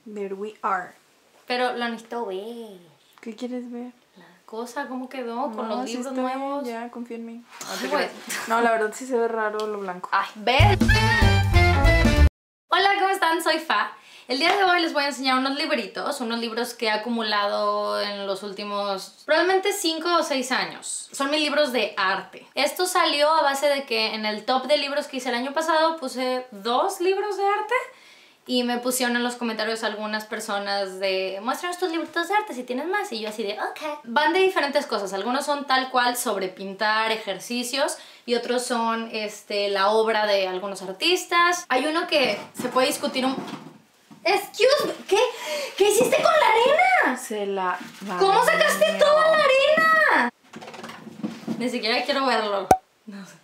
There we are. Pero lo necesito ver. ¿Qué quieres ver? La cosa, ¿cómo quedó? Con los sí libros está bien, nuevos. ya, confía en mí. Ay, güey. No, la verdad sí se ve raro lo blanco. Ay, ¿ves? Hola, ¿cómo están? Soy Fa. El día de hoy les voy a enseñar unos libritos, unos libros que he acumulado en los últimos probablemente 5 o 6 años. Son mis libros de arte. Esto salió a base de que en el top de libros que hice el año pasado puse 2 libros de arte y me pusieron en los comentarios algunas personas de muéstranos tus libritos de arte si tienes más, y yo así de ok. Van de diferentes cosas, algunos son tal cual sobre pintar, ejercicios, y otros son la obra de algunos artistas. Hay uno que se puede discutir un... Excuse me, ¿qué hiciste con la arena? Se la... ¿Cómo sacaste toda la arena? Ni siquiera quiero verlo. No sé.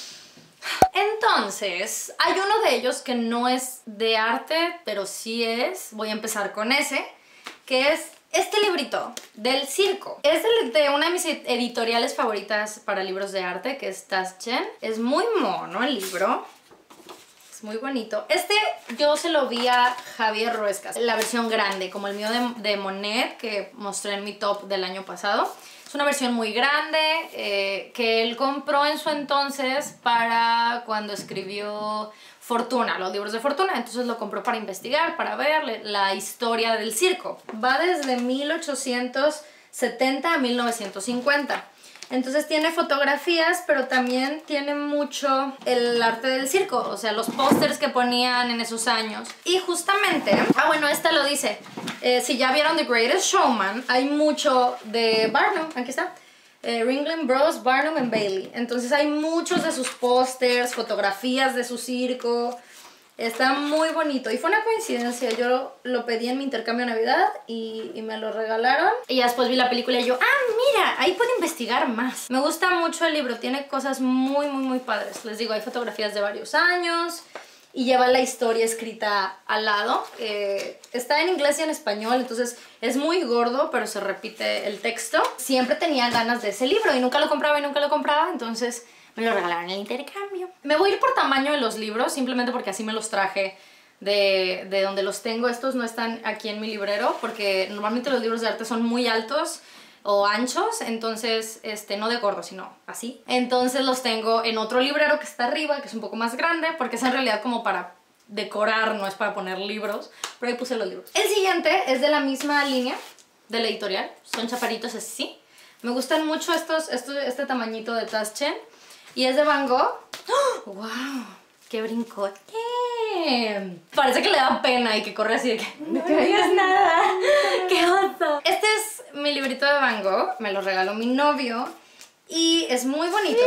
Entonces, hay uno de ellos que no es de arte, pero sí es, voy a empezar con ese, que es este librito del circo. Es de una de mis editoriales favoritas para libros de arte, que es Taschen. Es muy mono el libro. Es muy bonito. Yo se lo vi a Javier Ruescas, la versión grande, como el mío de Monet, que mostré en mi top del año pasado. Es una versión muy grande que él compró en su entonces para cuando escribió Fortuna, los libros de Fortuna. Entonces lo compró para investigar, para ver la historia del circo. Va desde 1870 a 1950. Entonces tiene fotografías, pero también tiene mucho el arte del circo, o sea, los pósters que ponían en esos años. Y justamente, bueno, esta lo dice, si ya vieron The Greatest Showman, hay mucho de Barnum, aquí está, Ringling Bros, Barnum and Bailey. Entonces hay muchos de sus pósters, fotografías de su circo. Está muy bonito y fue una coincidencia, yo lo pedí en mi intercambio de Navidad y me lo regalaron. Y ya después vi la película y yo, mira, ahí puedo investigar más. Me gusta mucho el libro, tiene cosas muy, muy, muy padres. Les digo, hay fotografías de varios años y lleva la historia escrita al lado. Está en inglés y en español, entonces es muy gordo, pero se repite el texto. Siempre tenía ganas de ese libro y nunca lo compraba, entonces... me lo regalaron en el intercambio. Me voy a ir por tamaño de los libros, simplemente porque así me los traje de donde los tengo. Estos no están aquí en mi librero, porque normalmente los libros de arte son muy altos o anchos, entonces, no de gordo, sino así. Entonces los tengo en otro librero que está arriba, que es un poco más grande, porque es en realidad como para decorar, no es para poner libros, pero ahí puse los libros. El siguiente es de la misma línea de la editorial, son chaparritos así. Me gustan mucho este tamañito de Taschen. Y es de Van Gogh. ¡Oh! ¡Wow! ¡Qué brincote! Parece que le da pena y que corre así de que no te digas nada. ¡Qué oso! Este es mi librito de Van Gogh. Me lo regaló mi novio. Y es muy bonito.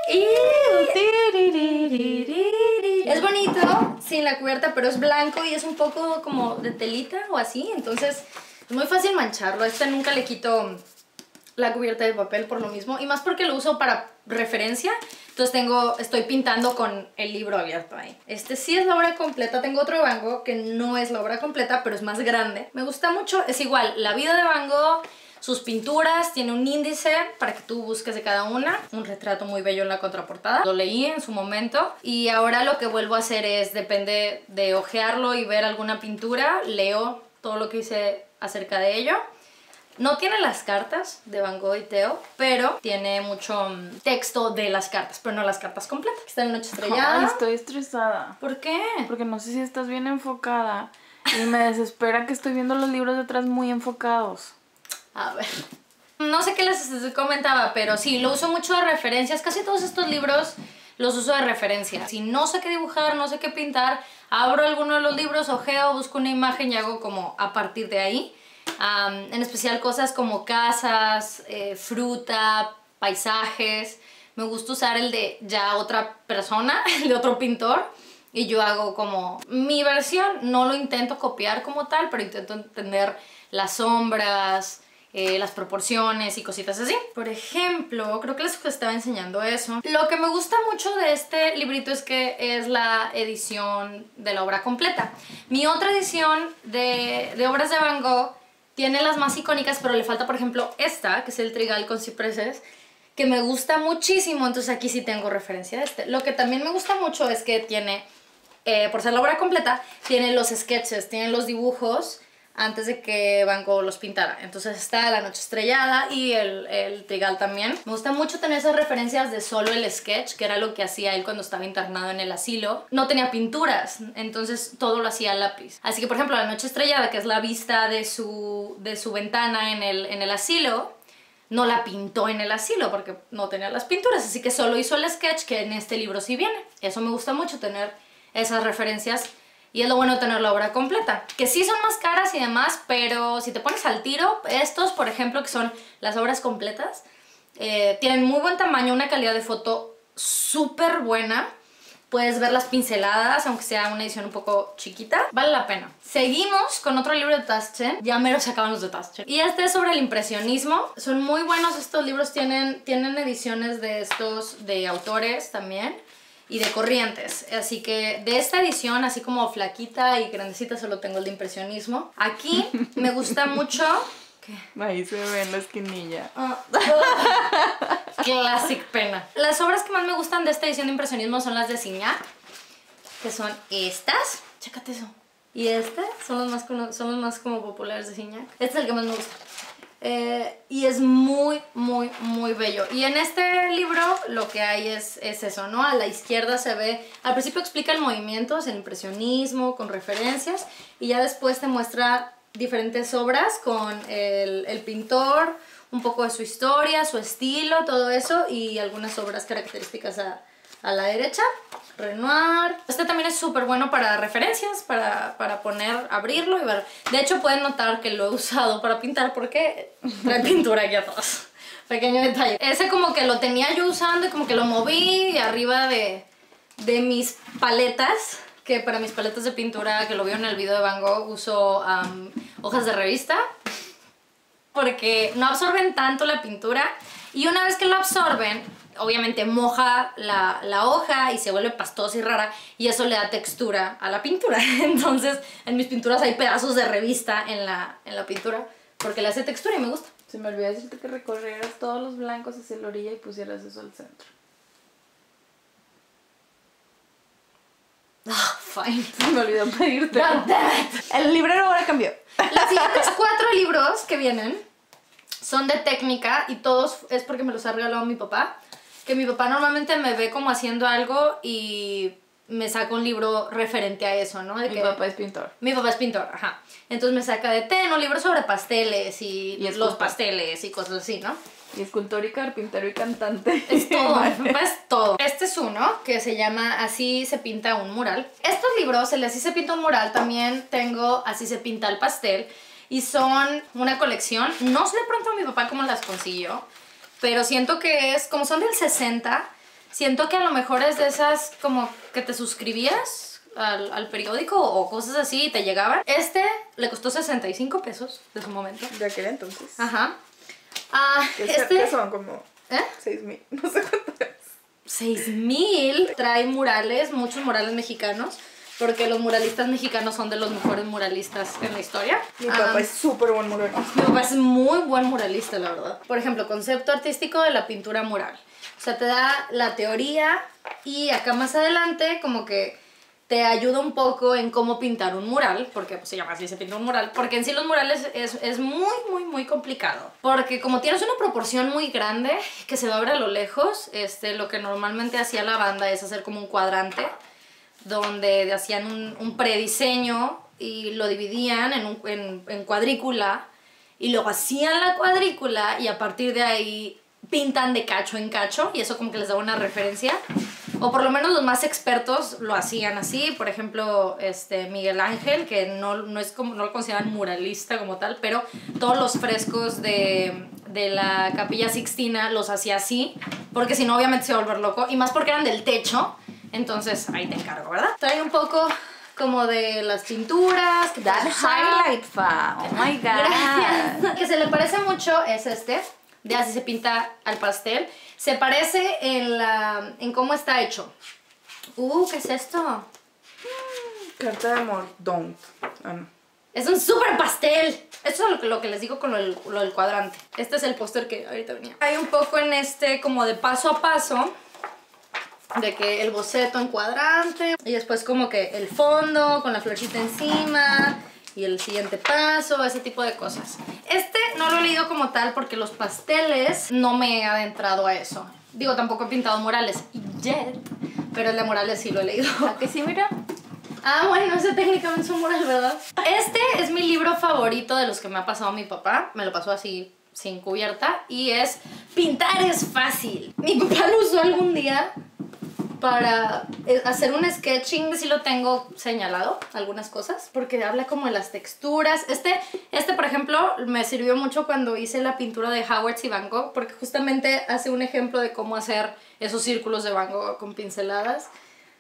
Es bonito sin la cubierta, pero es blanco y es un poco como de telita o así. Entonces es muy fácil mancharlo. Nunca le quito la cubierta de papel por lo mismo, y más porque lo uso para referencia. Entonces estoy pintando con el libro abierto ahí. Sí es la obra completa. Tengo otro de Van Gogh que no es la obra completa, pero es más grande. Me gusta mucho. Es igual, la vida de Van Gogh, sus pinturas, tiene un índice para que tú busques de cada una. Un retrato muy bello en la contraportada. Lo leí en su momento y ahora lo que vuelvo a hacer es, depende de ojearlo y ver alguna pintura, leo todo lo que hice acerca de ello. No tiene las cartas de Van Gogh y Theo, pero tiene mucho texto de las cartas, pero no las cartas completas. Está en Noche Estrellada. Ay, estoy estresada. ¿Por qué? Porque no sé si estás bien enfocada y me desespera que estoy viendo los libros detrás muy enfocados. A ver. No sé qué les comentaba, pero sí, lo uso mucho de referencias. Casi todos estos libros los uso de referencia. Si no sé qué dibujar, no sé qué pintar, abro alguno de los libros, ojeo, busco una imagen y hago como a partir de ahí. En especial cosas como casas, fruta, paisajes. Me gusta usar el de ya otra persona, el de otro pintor, y yo hago como mi versión. No lo intento copiar como tal, pero intento entender las sombras, las proporciones y cositas así. Por ejemplo, creo que les estaba enseñando eso. Lo que me gusta mucho de este librito es que es la edición de la obra completa. Mi otra edición de obras de Van Gogh tiene las más icónicas, pero le falta, por ejemplo, esta, que es el Trigal con cipreses, que me gusta muchísimo. Entonces aquí sí tengo referencia de Lo que también me gusta mucho es que tiene por ser la obra completa, tiene los sketches, tiene los dibujos antes de que Van Gogh los pintara. Entonces está La noche estrellada y el Trigal también. Me gusta mucho tener esas referencias de solo el sketch, que era lo que hacía él cuando estaba internado en el asilo. No tenía pinturas, entonces todo lo hacía a lápiz. Así que, por ejemplo, La noche estrellada, que es la vista de su ventana en el asilo, no la pintó en el asilo porque no tenía las pinturas, así que solo hizo el sketch, que en este libro sí viene. Eso me gusta mucho, tener esas referencias. Y es lo bueno de tener la obra completa, que sí son más caras y demás, pero si te pones al tiro, estos, por ejemplo, que son las obras completas, tienen muy buen tamaño, una calidad de foto súper buena. Puedes ver las pinceladas, aunque sea una edición un poco chiquita. Vale la pena. Seguimos con otro libro de Taschen. Ya mero se acaban los de Taschen. Y este es sobre el impresionismo. Son muy buenos estos libros. Tienen ediciones de estos, de autores también. Y de corrientes, así que de esta edición, así como flaquita y grandecita, solo tengo el de impresionismo. Aquí me gusta mucho... ¿Qué? Ahí se ve en la esquinilla. Classic pena. Las obras que más me gustan de esta edición de impresionismo son las de Signac, que son estas. Chécate eso. Y este son los más como populares de Signac. Este es el que más me gusta. Y es muy, muy, muy bello. Y en este libro lo que hay es eso, ¿no? A la izquierda se ve, al principio explica el movimiento, es el impresionismo, con referencias, y ya después te muestra diferentes obras con el pintor, un poco de su historia, su estilo, todo eso, y algunas obras características a la derecha. Renoir. Este también es súper bueno para referencias, para abrirlo y ver. De hecho, pueden notar que lo he usado para pintar porque trae pintura aquí atrás. Pequeño detalle. Ese como que lo tenía yo usando y como que lo moví y arriba de mis paletas, que para mis paletas de pintura, que lo vio en el video de Van Gogh, uso hojas de revista porque no absorben tanto la pintura, y una vez que lo absorben, obviamente moja la hoja y se vuelve pastosa y rara, y eso le da textura a la pintura. Entonces en mis pinturas hay pedazos de revista en la pintura porque le hace textura y me gusta. Se me olvidó decirte que recorrieras todos los blancos hacia la orilla y pusieras eso al centro. Fine. Se me olvidó pedirte. God damn it. El librero ahora cambió. Los siguientes 4 libros que vienen son de técnica, y todos es porque me los ha regalado mi papá. Que mi papá normalmente me ve como haciendo algo y me saca un libro referente a eso, ¿no? Mi papá es pintor. Mi papá es pintor, ajá. Entonces me saca de un libro sobre pasteles y los pasteles y cosas así, ¿no? Y escultor y carpintero y cantante. Es todo, mi papá es todo. Este es uno que se llama Así se pinta un mural. Estos libros, el de Así se pinta un mural, también tengo Así se pinta el pastel. Y son una colección. No sé de pronto mi papá cómo las consiguió, pero siento que es, como son del 60, siento que a lo mejor es de esas como que te suscribías al periódico o cosas así y te llegaban. Este le costó 65 pesos de su momento. De aquel entonces. Ajá. ¿Qué son? Como 6,000, no sé cuánto es. 6,000. Trae murales, muchos murales mexicanos, porque los muralistas mexicanos son de los mejores muralistas en la historia. Mi papá es súper buen muralista. Mi papá es muy buen muralista, la verdad. Por ejemplo, concepto artístico de la pintura mural. O sea, te da la teoría y acá más adelante como que te ayuda un poco en cómo pintar un mural, porque pues, se llama Así se pinta un mural, porque en sí los murales es muy, muy, muy complicado. Porque como tienes una proporción muy grande que se va a ver a lo lejos, lo que normalmente hacía la banda es hacer como un cuadrante, donde hacían un prediseño y lo dividían en cuadrícula, y luego hacían la cuadrícula y a partir de ahí pintan de cacho en cacho, y eso como que les daba una referencia. O por lo menos los más expertos lo hacían así. Por ejemplo, Miguel Ángel, que no lo consideran muralista como tal, pero todos los frescos de la Capilla Sixtina los hacía así, porque si no obviamente se iba a volver loco, y más porque eran del techo. Entonces ahí te encargo, ¿verdad? Trae un poco como de las pinturas. That highlight, fa. Oh my God. Gracias. Que se le parece mucho es de Así se pinta al pastel. Se parece en cómo está hecho. ¿Qué es esto? Carta de amor, don't. No. Es un super pastel. Esto es lo que les digo con lo del cuadrante. Este es el póster que ahorita venía. Hay un poco en como de paso a paso de que el boceto en cuadrante y después como que el fondo con la florcita encima y el siguiente paso, ese tipo de cosas. Este no lo he leído como tal porque los pasteles no me he adentrado a eso. Digo, tampoco he pintado murales yet, pero el de murales sí lo he leído. ¿A que sí, mira? Ah, bueno, ese técnicamente es un mural, ¿verdad? Este es mi libro favorito de los que me ha pasado mi papá. Me lo pasó así sin cubierta y es Pintar es fácil. Mi papá lo usó algún día para hacer un sketching, sí lo tengo señalado, algunas cosas, porque habla como de las texturas. Este, por ejemplo, me sirvió mucho cuando hice la pintura de Howard y Van Gogh, porque justamente hace un ejemplo de cómo hacer esos círculos de Van Gogh con pinceladas.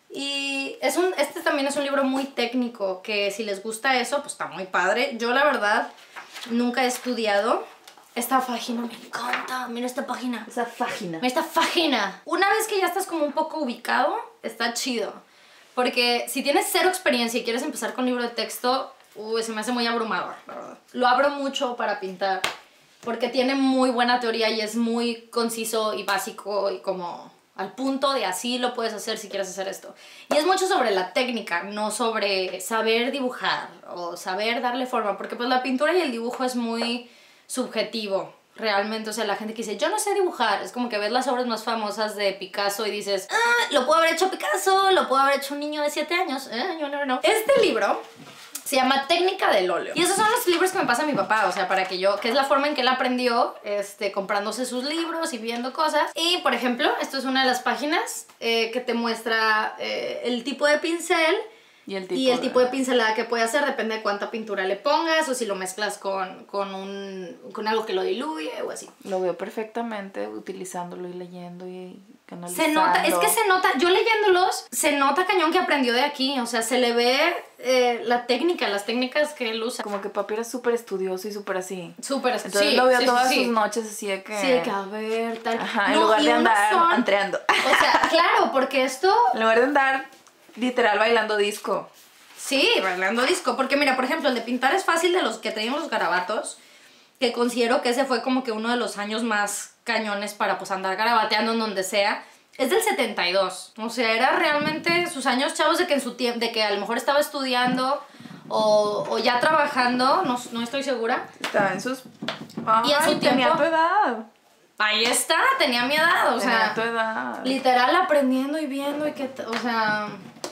Y este también es un libro muy técnico, que si les gusta eso, pues está muy padre. Yo, la verdad, nunca he estudiado. Esta página me encanta, mira esta página. Esa página. Mira esta página. Una vez que ya estás como un poco ubicado, está chido. Porque si tienes cero experiencia y quieres empezar con libro de texto, se me hace muy abrumador, la verdad. Lo abro mucho para pintar, porque tiene muy buena teoría y es muy conciso y básico y como al punto de así lo puedes hacer si quieres hacer esto. Y es mucho sobre la técnica, no sobre saber dibujar o saber darle forma, porque pues la pintura y el dibujo es muy subjetivo, realmente. O sea, la gente que dice, yo no sé dibujar, es como que ves las obras más famosas de Picasso y dices, lo pudo haber hecho Picasso, lo pudo haber hecho un niño de 7 años, yo no, no. Este libro se llama Técnica del óleo. Y esos son los libros que me pasa mi papá, o sea, para que yo, que es la forma en que él aprendió, comprándose sus libros y viendo cosas. Y, por ejemplo, esto es una de las páginas que te muestra el tipo de pincel y el tipo de pincelada que puede hacer, depende de cuánta pintura le pongas o si lo mezclas con algo que lo diluye o así. Lo veo perfectamente utilizándolo y leyendo y analizando. Se nota, es que se nota, yo leyéndolos, se nota cañón que aprendió de aquí, o sea, se le ve la técnica, las técnicas que él usa. Como que papi era súper estudioso y súper así. Súper estudioso. Entonces lo veo todas sus noches así de que... Sí, de que a ver, tal. Ajá, en lugar de andar entreando. O sea, claro, porque esto... En lugar de andar literal bailando disco. Sí, bailando disco. Porque mira, por ejemplo, el de pintar es fácil de los que teníamos los garabatos, que considero que ese fue como que uno de los años más cañones para pues andar garabateando en donde sea. Es del 72. O sea, era realmente sus años chavos de que en su tiempo, de que a lo mejor estaba estudiando o ya trabajando, no estoy segura. Estaba en sus... y en su tiempo tenía tu edad. Ahí está, tenía mi edad, o sea, tu edad. Literal aprendiendo y viendo y que, o sea,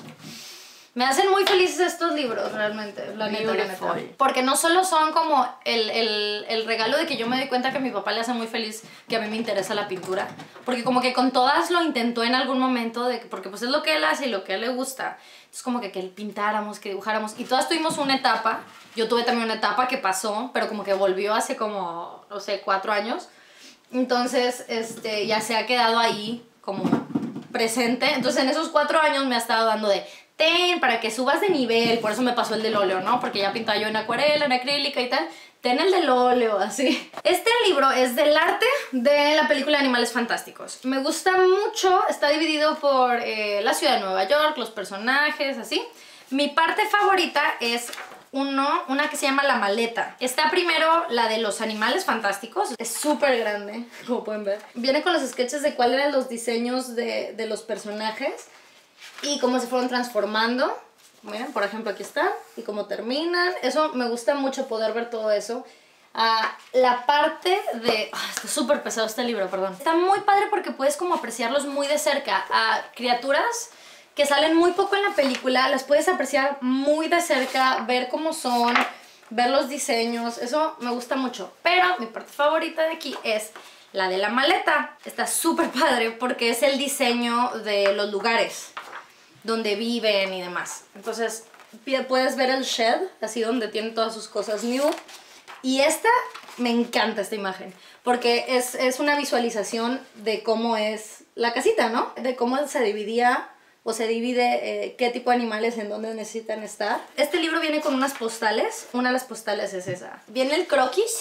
me hacen muy felices estos libros, realmente, la neta. Porque no solo son como el regalo de que yo me doy cuenta que a mi papá le hace muy feliz que a mí me interesa la pintura, porque como que con todas lo intentó en algún momento, porque pues es lo que él hace y lo que a él le gusta. Es como que pintáramos, que dibujáramos, y todas tuvimos una etapa. Yo tuve también una etapa que pasó, pero como que volvió hace como, no sé, 4 años. Entonces, ya se ha quedado ahí como presente. Entonces, en esos 4 años me ha estado dando de para que subas de nivel. Por eso me pasó el del óleo, ¿no? Porque ya pintaba yo en acuarela, en acrílica y tal. Ten el del óleo, así. Este libro es del arte de la película Animales Fantásticos. Me gusta mucho. Está dividido por la ciudad de Nueva York, los personajes, así. Mi parte favorita es una que se llama La Maleta. Está primero la de los Animales Fantásticos. Es súper grande, como pueden ver. Viene con los sketches de cuáles eran los diseños de los personajes y cómo se fueron transformando. Miren, por ejemplo, aquí está. Y cómo terminan. Eso me gusta mucho, poder ver todo eso. La parte de... está súper pesado este libro, perdón. Está muy padre porque puedes como apreciarlos muy de cerca. A criaturas que salen muy poco en la película, las puedes apreciar muy de cerca, ver cómo son, ver los diseños, eso me gusta mucho. Pero mi parte favorita de aquí es la de la maleta. Está súper padre porque es el diseño de los lugares donde viven y demás. Entonces puedes ver el shed, así donde tienen todas sus cosas new. Y me encanta esta imagen, porque es una visualización de cómo es la casita, ¿no? De cómo se dividía o se divide qué tipo de animales en dónde necesitan estar. Este libro viene con unas postales. Una de las postales es esa. Viene el croquis,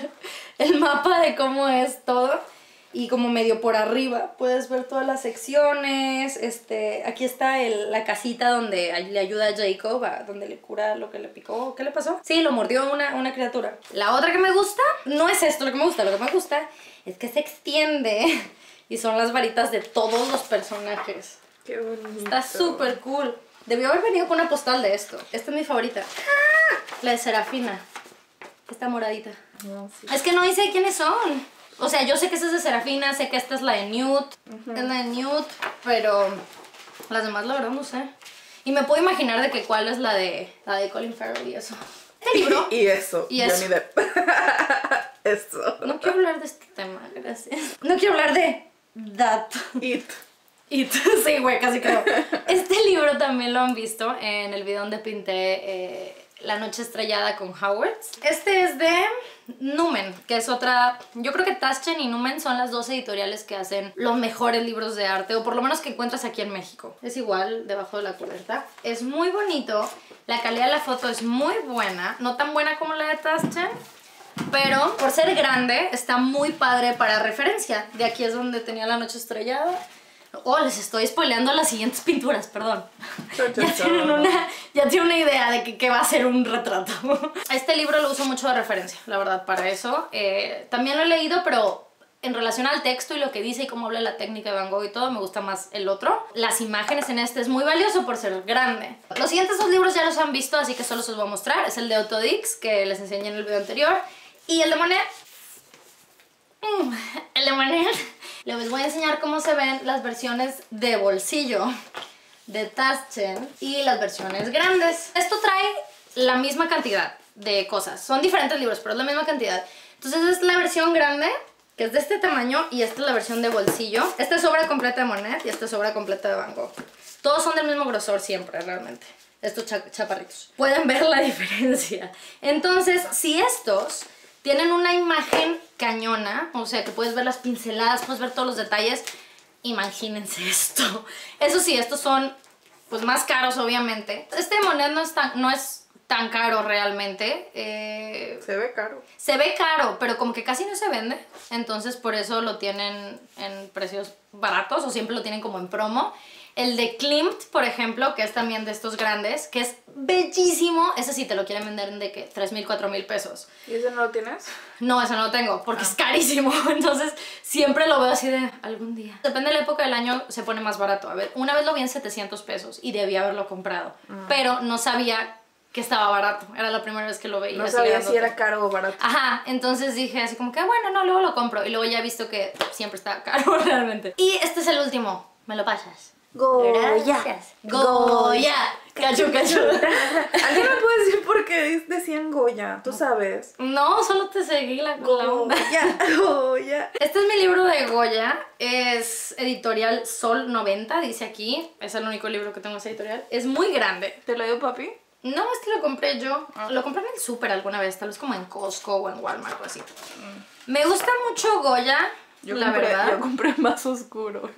el mapa de cómo es todo. Y como medio por arriba puedes ver todas las secciones. Aquí está la casita donde le ayuda a Jacob, donde le cura lo que le picó. ¿Qué le pasó? Sí, lo mordió una criatura. La otra que me gusta, no es esto lo que me gusta. Lo que me gusta es que se extiende Y son las varitas de todos los personajes. Qué bonito. Está súper cool. Debió haber venido con una postal de esto. Esta es mi favorita. La de Serafina. Esta moradita. No, sí. Es que no dice quiénes son. O sea, yo sé que esta es de Serafina, sé que esta es la de Newt. Es la de Newt, pero las demás la verdad no sé. Y me puedo imaginar de que cuál es la de Colin Farrell y eso. Este libro. Y eso. Y eso. Johnny Depp. Eso. No quiero hablar de este tema, gracias. No quiero hablar de That. It. Sí, güey, casi creo. Este libro también lo han visto en el video donde pinté La noche estrellada con Howard. Este es de Numen, que es otra... Yo creo que Taschen y Numen son las dos editoriales que hacen los mejores libros de arte, o por lo menos que encuentras aquí en México. Es igual, debajo de la cubierta. Es muy bonito, la calidad de la foto es muy buena, no tan buena como la de Taschen, pero por ser grande está muy padre para referencia. De aquí es donde tenía La noche estrellada. Oh, les estoy spoileando las siguientes pinturas, perdón. Ya tienen una idea de que va a ser un retrato. Este libro lo uso mucho de referencia, la verdad, para eso. También lo he leído, pero en relación al texto y lo que dice y cómo habla la técnica de Van Gogh y todo, me gusta más el otro. Las imágenes en este es muy valioso por ser grande. Los siguientes dos libros ya los han visto, así que solo se los voy a mostrar. Es el de Otto Dix, que les enseñé en el video anterior. Y el de Monet. El de Monet. Les voy a enseñar cómo se ven las versiones de bolsillo de Taschen y las versiones grandes. Esto trae la misma cantidad de cosas. Son diferentes libros, pero es la misma cantidad. Entonces es la versión grande, que es de este tamaño, y esta es la versión de bolsillo. Esta es obra completa de Monet y esta es obra completa de Van Gogh. Todos son del mismo grosor siempre, realmente. Estos chaparritos. Pueden ver la diferencia. Entonces, si estos tienen una imagen cañona, o sea que puedes ver las pinceladas, puedes ver todos los detalles, imagínense esto. Eso sí, estos son pues más caros obviamente. Este Monet no es tan caro realmente. Se ve caro. Se ve caro, pero como que casi no se vende, entonces por eso lo tienen en precios baratos o siempre lo tienen como en promo. El de Klimt, por ejemplo, que es también de estos grandes, que es bellísimo. Ese sí te lo quieren vender de que 3,000, 4,000 pesos. ¿Y ese no lo tienes? No, ese no lo tengo, porque es carísimo. Entonces, siempre lo veo así de algún día. Depende de la época del año, se pone más barato. A ver, una vez lo vi en 700 pesos y debía haberlo comprado. Pero no sabía que estaba barato. Era la primera vez que lo veía. No sabía si era caro o barato. Ajá, entonces dije así como que, bueno, no, luego lo compro. Y luego ya he visto que siempre está caro realmente. Y este es el último. ¿Me lo pasas? Goya. Gracias. Goya. Cachu, cachu. ¿Alguien me puede decir por qué decían Goya? ¿Tú sabes? No, solo te seguí la onda. Goya. Este es mi libro de Goya. Es editorial Sol 90, dice aquí. Es el único libro que tengo en esa editorial. Es muy grande. ¿Te lo dio papi? No, es que lo compré yo. Lo compré en el súper alguna vez, tal vez como en Costco o en Walmart o así. Me gusta mucho Goya, la verdad. Yo compré más oscuro.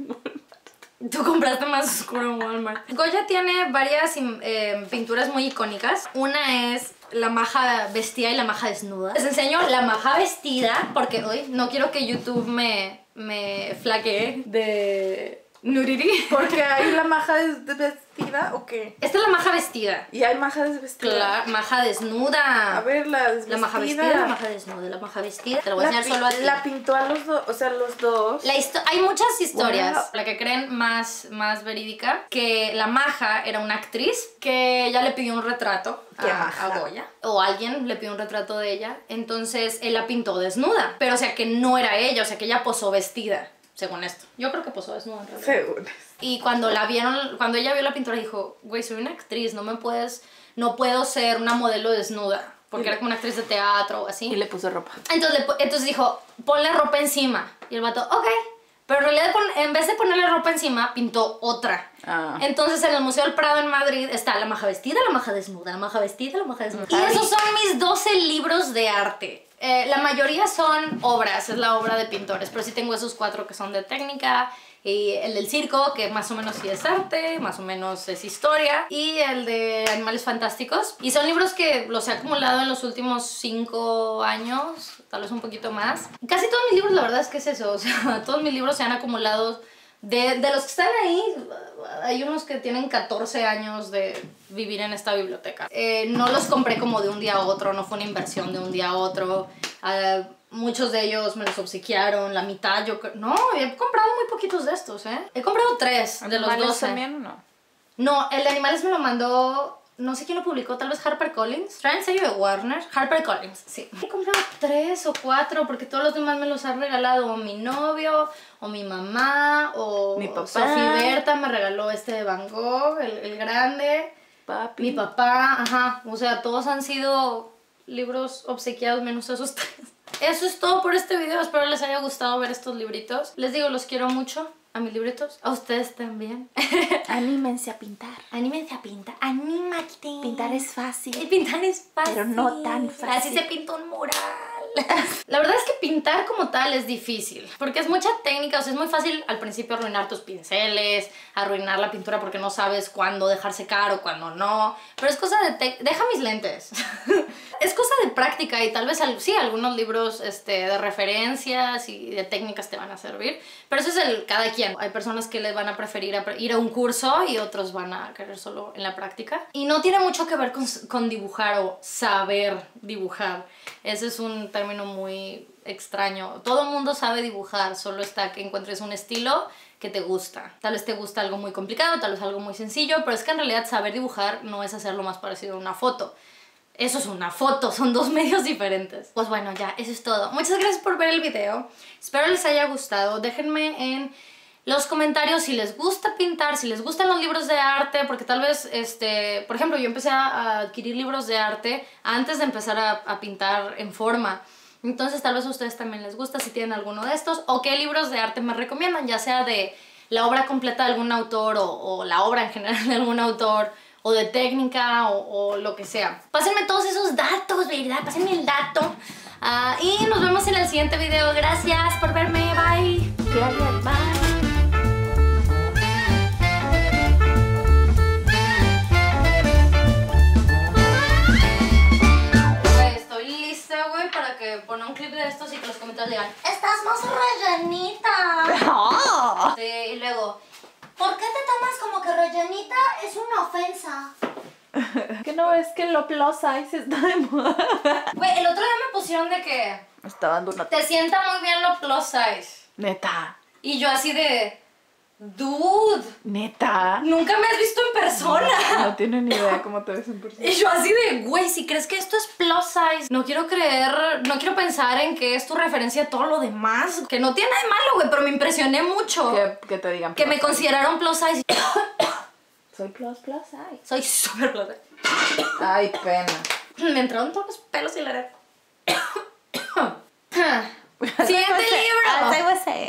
Tú compraste más oscuro en Walmart. Goya tiene varias pinturas muy icónicas. Una es la maja vestida y la maja desnuda. Les enseño la maja vestida porque hoy no quiero que YouTube me flaquee de nudity. ¿Porque hay la maja desvestida o qué? Esta es la maja vestida. ¿Y hay maja desvestida? Claro, maja desnuda. A ver, la desvestida. La maja vestida, la maja desnuda, la maja vestida. Te lo voy a enseñar solo a ti. La pintó a los dos, o sea, los dos. Hay muchas historias. Wow. La que creen más verídica, que la maja era una actriz que ella le pidió un retrato a Goya. O alguien le pidió un retrato de ella. Entonces él la pintó desnuda. Pero o sea que no era ella, o sea que ella posó vestida. Según esto. Yo creo que posó desnuda en realidad. Según. Y cuando ella vio la pintura dijo, güey, soy una actriz, no puedo ser una modelo desnuda. Porque era como una actriz de teatro o así. Y le puso ropa. Entonces dijo, ponle ropa encima. Y el vato, ok. Pero en realidad en vez de ponerle ropa encima, pintó otra. Entonces en el Museo del Prado en Madrid está la maja vestida, la maja desnuda, la maja vestida, la maja desnuda. Y esos son mis 12 libros de arte. La mayoría son obras, es la obra de pintores, pero sí tengo esos 4 que son de técnica, y el del circo, que más o menos sí es arte, más o menos es historia, y el de animales fantásticos. Y son libros que los he acumulado en los últimos 5 años, tal vez un poquito más. Casi todos mis libros, la verdad es que es eso, o sea, todos mis libros se han acumulado. De los que están ahí, hay unos que tienen 14 años de vivir en esta biblioteca. No los compré como de un día a otro, no fue una inversión de un día a otro. Muchos de ellos me los obsequiaron, la mitad No, he comprado muy poquitos de estos, ¿eh? He comprado 3 de los 12. ¿También o no? No, el de animales me lo mandó... No sé quién lo publicó, tal vez HarperCollins. ¿Trae en serio de Warner? HarperCollins, sí. He comprado 3 o 4 porque todos los demás me los han regalado o mi novio, o mi mamá, o mi papá. Sofía Berta me regaló este de Van Gogh, el grande. Papi. Mi papá, ajá. O sea, todos han sido libros obsequiados menos esos 3. Eso es todo por este video. Espero les haya gustado ver estos libritos. Les digo, los quiero mucho. A mis libritos, a ustedes también. Anímense a pintar. Anímense a pintar. Anímate. Pintar es fácil. Pintar es fácil. Pero no tan fácil. Así se pinta un mural. La verdad es que pintar como tal es difícil, porque es mucha técnica, o sea, es muy fácil al principio arruinar tus pinceles, arruinar la pintura porque no sabes cuándo dejar secar o cuándo no, pero es cosa de... Deja mis lentes. Es cosa de práctica y tal vez sí, algunos libros de referencias y de técnicas te van a servir, pero eso es cada quien. Hay personas que les van a preferir ir a un curso y otros van a querer solo en la práctica. Y no tiene mucho que ver con dibujar o saber dibujar. Ese es un término muy extraño. Todo el mundo sabe dibujar, solo está que encuentres un estilo que te gusta. Tal vez te gusta algo muy complicado, tal vez algo muy sencillo, pero es que en realidad saber dibujar no es hacerlo más parecido a una foto. Eso es una foto, son 2 medios diferentes. Pues bueno, ya, eso es todo. Muchas gracias por ver el video. Espero les haya gustado. Déjenme en los comentarios si les gusta pintar, si les gustan los libros de arte, porque tal vez, por ejemplo, yo empecé a adquirir libros de arte antes de empezar a pintar en forma. Entonces tal vez a ustedes también les gusta si tienen alguno de estos, o qué libros de arte me recomiendan, ya sea de la obra completa de algún autor o la obra en general de algún autor, o de técnica o lo que sea. Pásenme todos esos datos, ¿verdad? Pásenme el dato. Y nos vemos en el siguiente video. Gracias por verme. Bye. Gracias, bye. Poner un clip de estos y que los comentarios digan ¡estás más rellenita! Sí, y luego ¿por qué te tomas como que rellenita? Es una ofensa. ¿Que no ves que lo plus size está de moda? Güey, el otro día me pusieron de que me está dando una... te sienta muy bien lo plus size. Neta. Y yo así de... Dude, neta, nunca me has visto en persona. No tienen ni idea cómo te ves en persona. Y yo así de, güey, si crees que esto es plus size, no quiero pensar en que es tu referencia a todo lo demás. Que no tiene nada de malo, güey, pero me impresioné mucho. Que te digan que me consideraron plus size. Soy plus size. Soy súper plus size. Ay, pena. Me entraron todos los pelos y la... Siguiente libro.